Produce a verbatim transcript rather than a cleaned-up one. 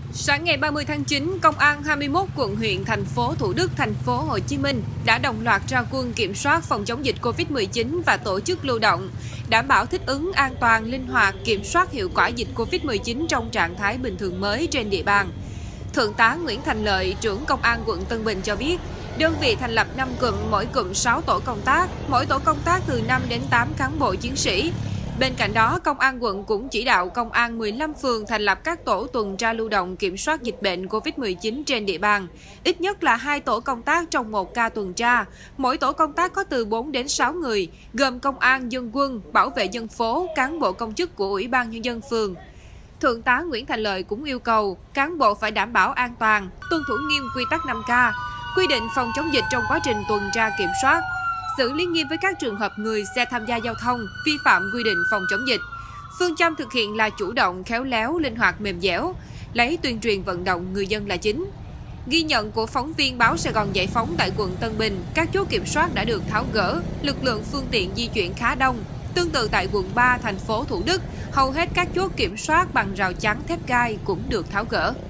Sáng ngày ba mươi tháng chín, Công an hai mươi mốt quận huyện, thành phố Thủ Đức, thành phố Hồ Chí Minh đã đồng loạt ra quân kiểm soát phòng chống dịch Covid mười chín và tổ chức lưu động, đảm bảo thích ứng an toàn, linh hoạt, kiểm soát hiệu quả dịch Covid mười chín trong trạng thái bình thường mới trên địa bàn. Thượng tá Nguyễn Thành Lợi, trưởng Công an quận Tân Bình cho biết, đơn vị thành lập năm cụm, mỗi cụm sáu tổ công tác, mỗi tổ công tác từ năm đến tám cán bộ chiến sĩ. Bên cạnh đó, Công an quận cũng chỉ đạo Công an mười lăm phường thành lập các tổ tuần tra lưu động kiểm soát dịch bệnh Covid mười chín trên địa bàn. Ít nhất là hai tổ công tác trong một ca tuần tra. Mỗi tổ công tác có từ bốn đến sáu người, gồm công an, dân quân, bảo vệ dân phố, cán bộ công chức của Ủy ban Nhân dân phường. Thượng tá Nguyễn Thành Lợi cũng yêu cầu cán bộ phải đảm bảo an toàn, tuân thủ nghiêm quy tắc năm K, quy định phòng chống dịch trong quá trình tuần tra kiểm soát, xử lý nghiêm với các trường hợp người, xe tham gia giao thông vi phạm quy định phòng chống dịch. Phương châm thực hiện là chủ động, khéo léo, linh hoạt, mềm dẻo, lấy tuyên truyền vận động người dân là chính. Ghi nhận của phóng viên báo Sài Gòn Giải phóng tại quận Tân Bình, các chốt kiểm soát đã được tháo gỡ, lực lượng phương tiện di chuyển khá đông. Tương tự tại quận ba, thành phố Thủ Đức, hầu hết các chốt kiểm soát bằng rào chắn thép gai cũng được tháo gỡ.